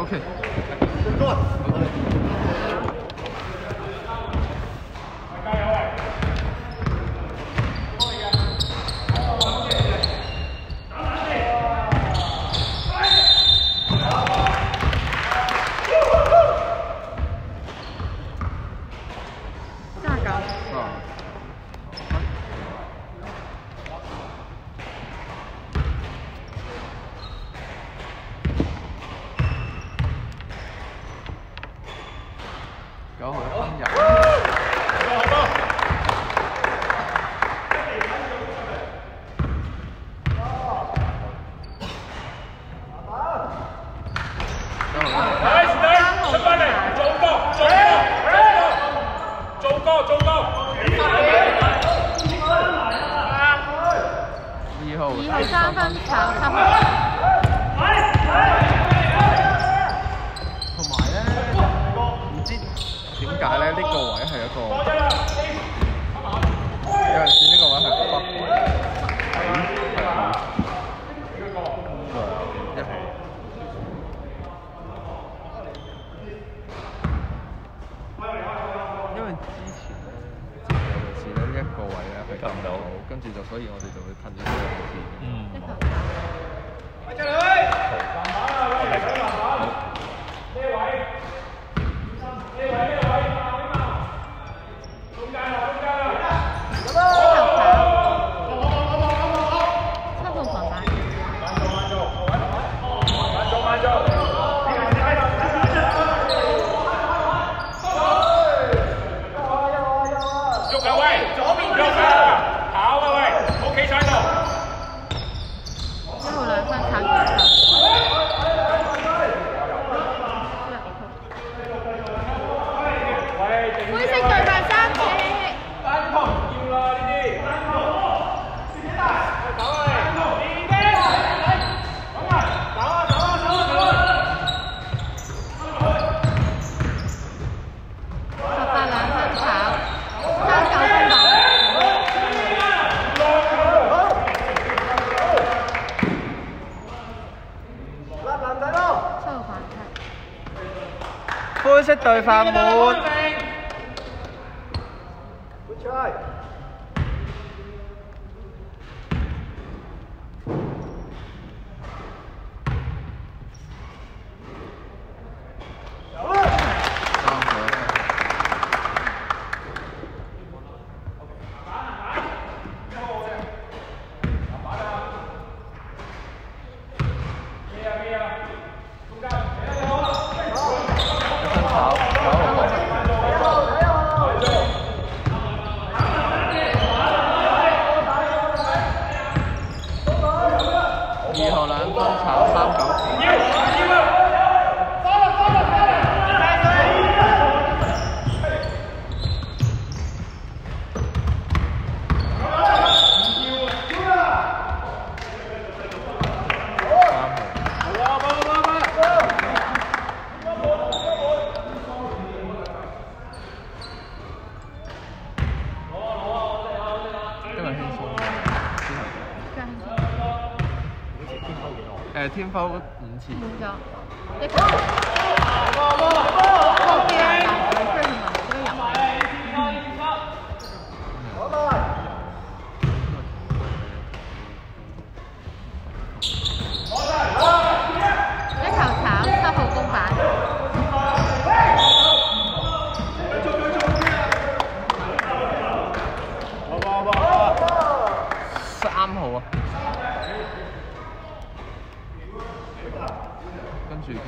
OK。9號1分入。 出翻嚟，做高。 2號 3分炒7號。 同埋咧，唔知點解咧？呢個位係一個有陣時呢個位係北位，因為之前有陣時咧呢一個位咧係撳到，跟住就所以我哋就會褪咗呢個位置。灰色隊飯滿。2號2分炒3-9。天分5次。滿咗。一球。3號啊！跟住即係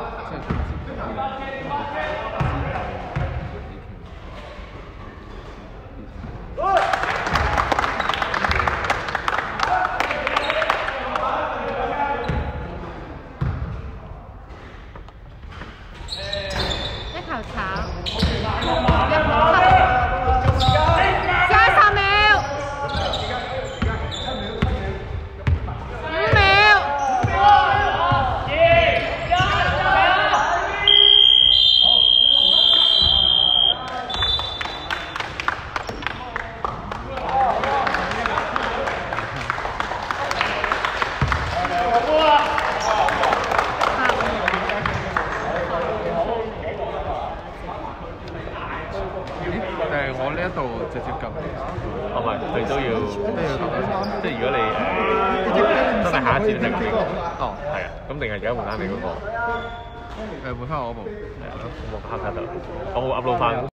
一球炒30秒。5秒。 接近。 唔係，佢都要，即係如果你真係下一次就係咁樣。 哦， 係啊，咁定係而家換翻你嗰個？ 換翻我部。 係啊，咁我黑卡就，我 upload 翻。